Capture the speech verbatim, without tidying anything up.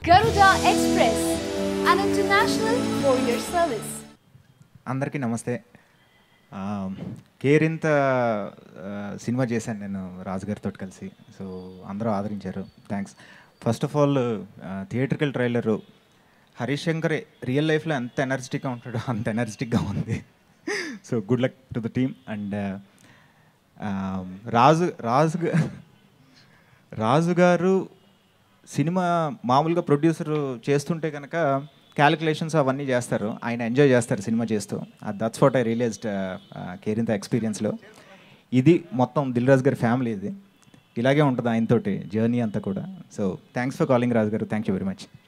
Garuda Express, an international courier service. అందరికీ నమస్తే. Kerintha cinema చేశాను నేను రాజు గారితో కలిసి. సో అందరూ ఆదరించారు, thanks. First of all theatrical trailer Harish Shankar real లైఫ్లో ఎంత ఎనర్జెటిక్గా ఉంటాడో అంత ఎనర్జెటిక్గా ఉంది. So good luck to the team. And Raju Raju Raju garu cinema మామూలుగా ప్రొడ్యూసర్ చేస్తుంటే కనుక క్యాలిక్యులేషన్స్ అవన్నీ చేస్తారు, ఆయన ఎంజాయ్ చేస్తారు సినిమా చేస్తూ. That's what I realized Kerintha ఎక్స్పీరియన్స్లో. ఇది మొత్తం దిల్ రాజు గారి ఫ్యామిలీ, ఇది ఇలాగే ఉంటుంది ఆయనతోటి జర్నీ అంతా కూడా. So thanks for calling Raju garu, thank you very much.